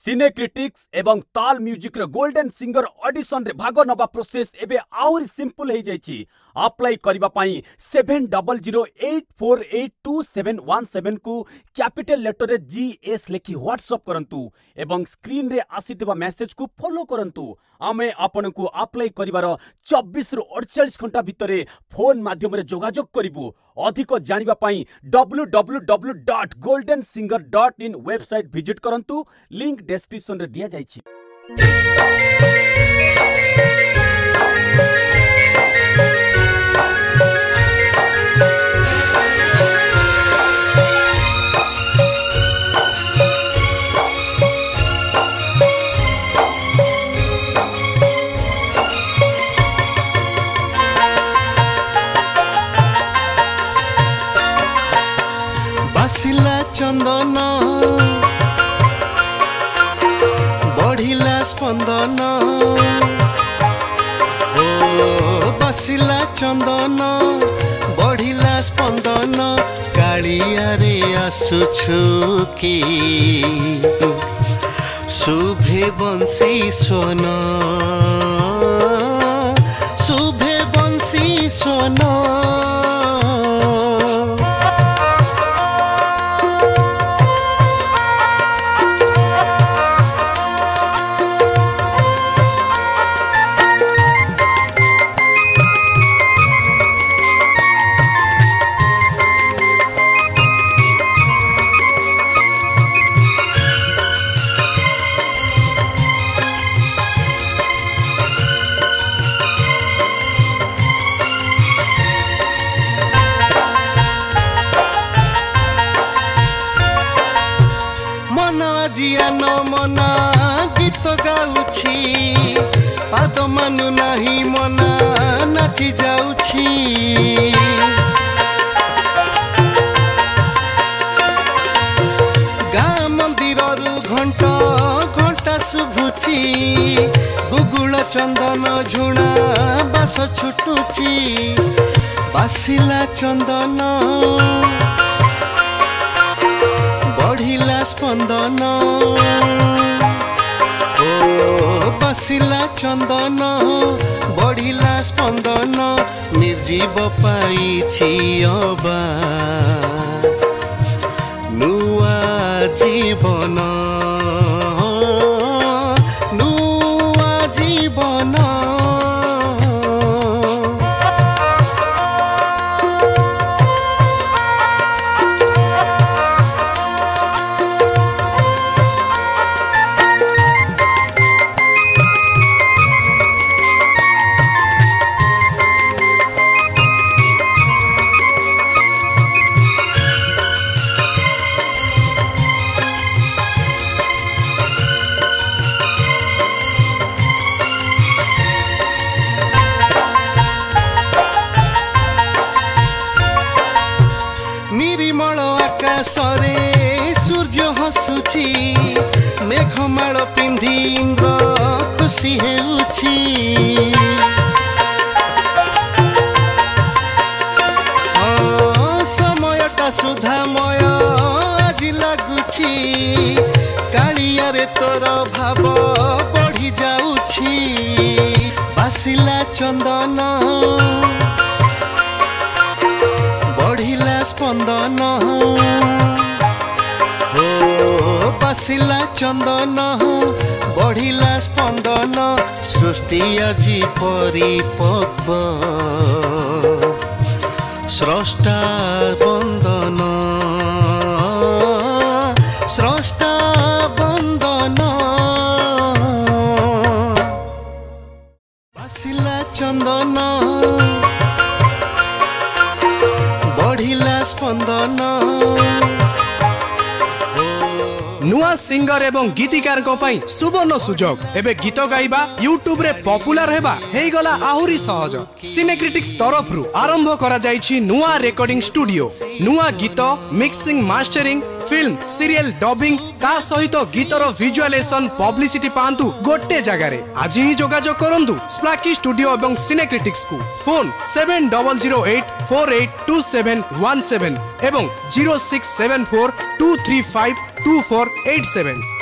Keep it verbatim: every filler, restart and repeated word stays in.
सिनेक्रिटिक्स एवं ताल म्यूजिक रे गोल्डन सिंगर ऑडिशन रे भाग नवा प्रोसेस एबे आउरी सिंपल हो जाइछि। अप्लाई करिबा पाई seven double zero eight four eight two seven one seven को कैपिटल लेटर रे जी एस लिखि व्हाट्सएप करंतु एवं स्क्रीन रे आसीथिबा मैसेज को फॉलो करंतु। आमे आपन को अप्लाई करिवार चौबीस रु अड़तालीस घंटा भितरे फोन माध्यम रे जोगाजोग करिवु। अधिक जानिबा पाई W W W dot golden singer dot in website visit करंतु। लिंक डिस्क्रिप्शन रे दिया जाइछि। बासिला चंदन बढ़िला स्पंदन ओ बासिला चंदन बढ़िला स्पंदन कालिया रे आसुछु की शुभे बंसी सोन शुभे बंसी सोन जियान मना गीत गाउछि पाद मानु नाही मना नाची जाउछि गाँ मंदिर रु घंटा घंटा शुभुछि गुगुल चंदन झुणा बास छुटुछि बासिला चंदन बढ़िला स्पंदन ओ बासिला चंदन बढ़िला स्पंदन निर्जीव पाइछि अबा नुआ जीवन नुआ जीवन निर्मल आकाशरे सूर्य हसुछि मेघमाल पिंधि इंद्र खुशी हेउछि समयटा सुधामय आज लागुछि कालिया रे तोर भाव बढ़ी जाउछि बासिला चंदन बढ़िला स्पंदन हो बासिला चंदन बढ़िला स्पंदन सृष्टि आजी परिपक्व स्रष्टा बंदन स्रष्टा बंदन बासिला चंदन बढ़िला स्पंदन नुआ सिंगर एवं गीतिकार को पाई सुवर्ण सुजोग एबे गीत गाइबा यूट्यूब रे पॉपुलर हेबा हेई गला आहुरी सहज। सिनेक्रिटिक्स तरफ रु आरंभ करा जाइछि नुआ रेकॉर्डिंग स्टूडियो नुआ गीत mixing mastering film serial dubbing ता सहित गीतर विजुअलाइजेशन पब्लिसिटी पांतु गोटे जगह रे आज ही जोगाजोग करंतु स्प्लाकी स्टूडियो एवं सिनेक्रिटिक्स को phone seven double zero eight four eight two seven one seven एवं zero six seven four two three five two four eight seven.